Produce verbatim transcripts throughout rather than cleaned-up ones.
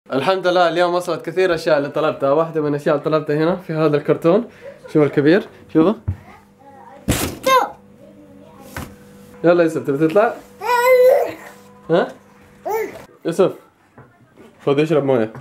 الحمد لله اليوم وصلت كثير اشياء اللي طلبتها. واحدة من الاشياء اللي طلبتها هنا في هذا الكرتون. شوف الكبير، شوفه. يلا يوسف تبي تطلع؟ ها؟ يوسف خذ اشرب مويه.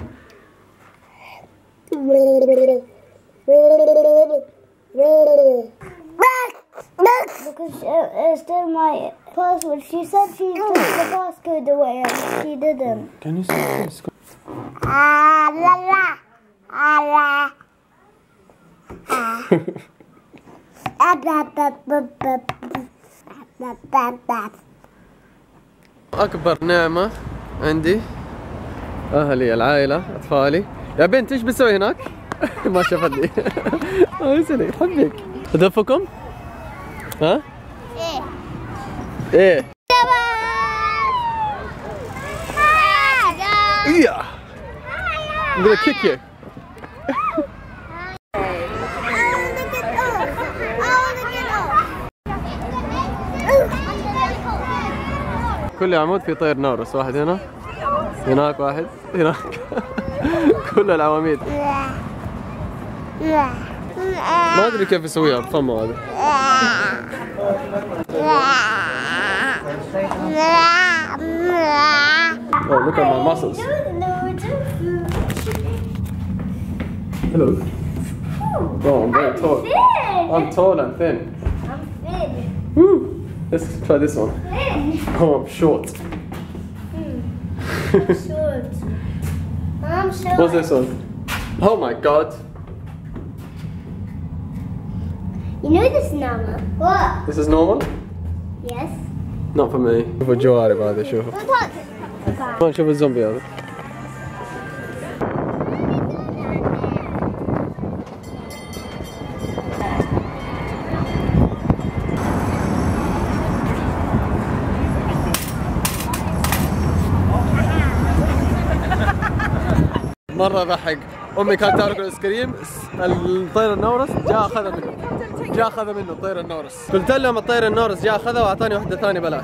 Because it's still my password. She said she took the passcode away and she didn't. Can you see this? Ah la la. Ah la. أكبر نعمة عندي أهلي، العائلة، أطفالي. يا بنت إيش بتسوي هناك؟ ما شافتني. آه يسلمك حبك. أدفكم؟ ها؟ إيه. إيه. Yeah. I'm gonna kick you. كل عمود في طير نورس، واحد هنا، هناك واحد، هناك. كل العواميد. ما ادري كيف يسويها بفمه هذا. Oh, look at my muscles. Hello. Oh, I'm very tall. I'm tall and thin. I'm thin. Woo. Let's try this one. Oh, I'm short. Short. I'm short. What's this one? Oh my god. You know this is normal. What? This is normal? Yes. Not for me. شوفوا الجوارب هذا، شوفوا. Don't touch it. ما نشوف الزومبي هذا. مرة ضحك. أمي كانت تاكل ايس كريم، الطير النورس جاء أخذها منه. جاء أخذها منه الطير النورس. قلت لهم الطير النورس جاء أخذها وأعطاني واحدة ثانية بلاش.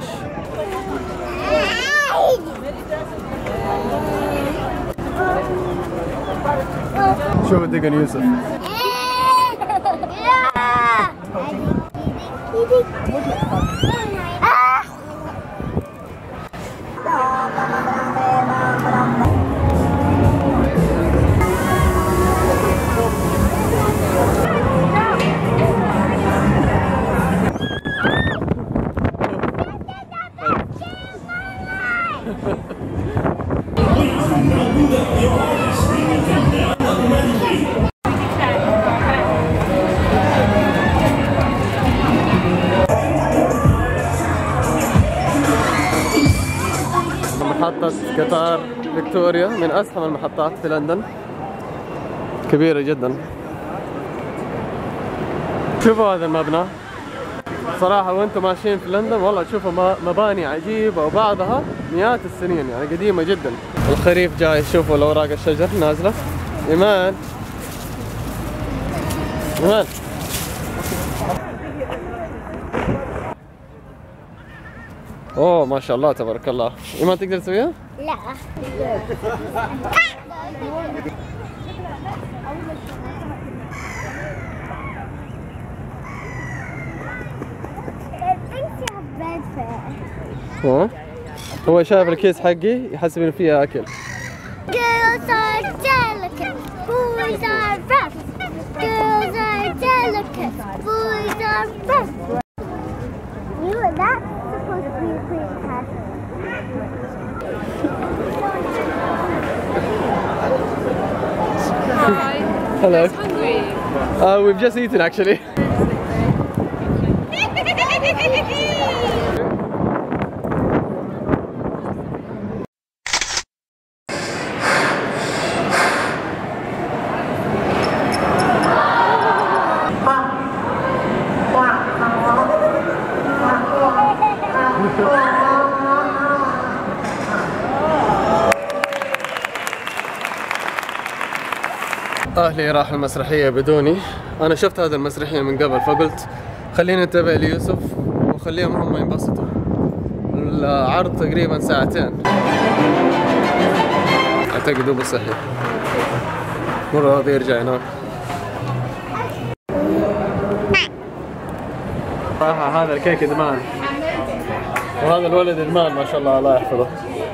شوف الدقن يوسف. محطة قطار فيكتوريا من أزحم المحطات في لندن، كبيرة جدا. شوفوا هذا المبنى صراحة وانتم ماشيين في لندن والله تشوفوا مباني عجيبة وبعضها مئات السنين، يعني قديمة جدا. الخريف جاي، شوفوا الأوراق الشجر نازلة. إيمان إيمان اوه ما شاء الله تبارك الله. إيمان تقدر تسويها؟ لا. ها؟ هو شايف الكيس حقي يحسب انه فيها اكل. Girls are delicate, boys are rough. Girls are delicate, boys are rough. You know that's supposed to be a clean cat. Hi. Hello. Who's hungry? Uh, we've just eaten actually. أهلي راحوا المسرحية بدوني. أنا شفت هذه المسرحية من قبل فقلت خليني أتابع ليوسف وخليهم هم ينبسطوا. العرض تقريبا ساعتين. اعتقد هو صحي. مرة هذا يرجع هناك. صراحة هذا الكيك ادمان، وهذا الولد ادمان ما شاء الله الله يحفظه.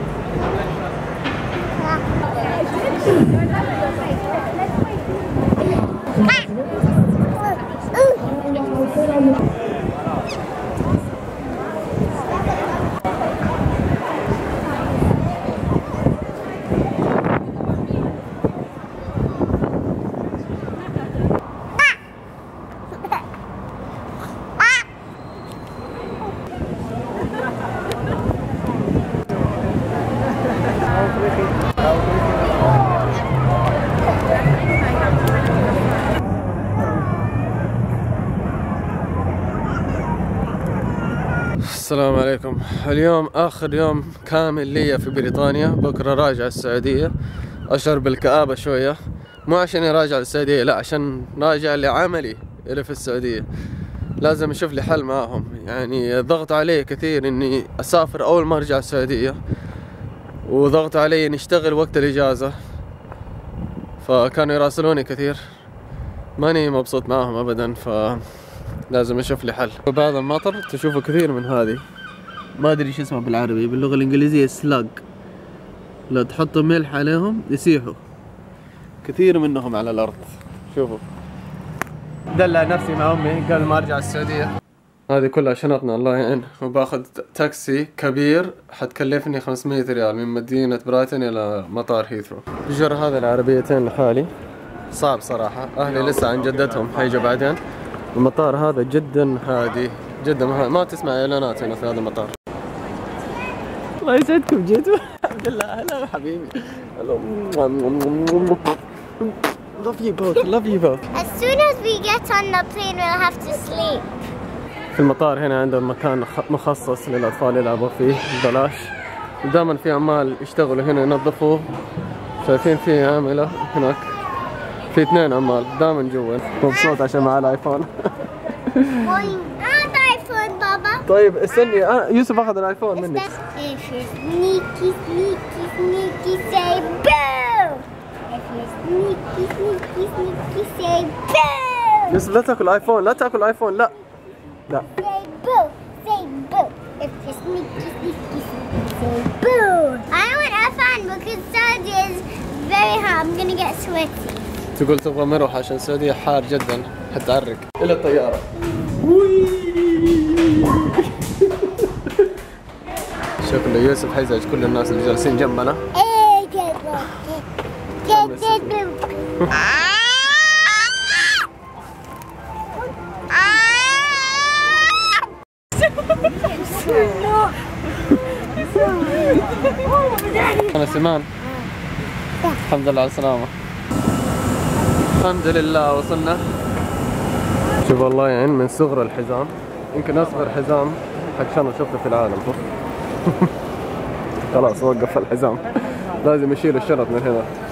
السلام عليكم. اليوم آخر يوم كامل لي في بريطانيا، بكرة راجع السعودية. أشعر بالكآبة شوية، مو عشان راجع السعودية، لا عشان راجع لعملي اللي في السعودية. لازم أشوف لي حل معهم، يعني ضغط علي كثير إني أسافر أول ما أرجع السعودية، وضغط علي إني أشتغل وقت الإجازة، فكانوا يراسلوني كثير، ماني مبسوط معهم أبدا، ف لازم اشوف لي حل. وبعد المطر تشوفوا كثير من هذه، ما ادري ايش اسمها بالعربي، باللغة الانجليزية سلاج. لو تحطوا ملح عليهم يسيحوا، كثير منهم على الارض. شوفوا، دلع نفسي مع امي قبل ما ارجع السعودية. هذه كلها شنطنا الله يعين، وباخذ تاكسي كبير حتكلفني خمسمية ريال من مدينة برايتون الى مطار هيثرو. جر هذه العربيتين لحالي، صعب صراحة. اهلي لسه عن جدتهم حيجوا بعدين. المطار هذا جدا هادي، جدا ما تسمع اعلانات هنا في هذا المطار. الله يسعدكم جيتوا. الحمد لله. هلا حبيبي. Love you both. Love you both. As soon as we get on the plane, we'll have to sleep. في المطار هنا عندهم مكان مخصص للأطفال يلعبوا فيه ببلاش. دائما في عمال يشتغلوا هنا ينظفوه. شايفين في عاملة هناك، في اثنين عمال دائما جوا. مبسوط عشان معاه الايفون. هذا ايفون بابا. طيب استني، انا يوسف اخذ الايفون منك. If you're sneaky sneaky sneaky say boo. If you're sneaky sneaky sneaky say boo. يوسف لا تاكل ايفون، لا تاكل ايفون، لا لا. Say boo, say boo. If you're sneaky sneaky sneaky say boo. I want a fan because Saudi is very hot. I'm gonna get sweaty. تقول تبغى مروحة عشان السعودية حار جدا، حتعرق. إلى الطيارة. شكله يوسف حيزعج كل الناس اللي جالسين جنبنا. أنا سمان. الحمد لله على السلامة. الحمد لله وصلنا. شوف الله يعين، من صغر الحزام، يمكن اصغر حزام حق شنطة شفته في العالم. خلاص وقف الحزام، لازم يشيل الشنط من هنا.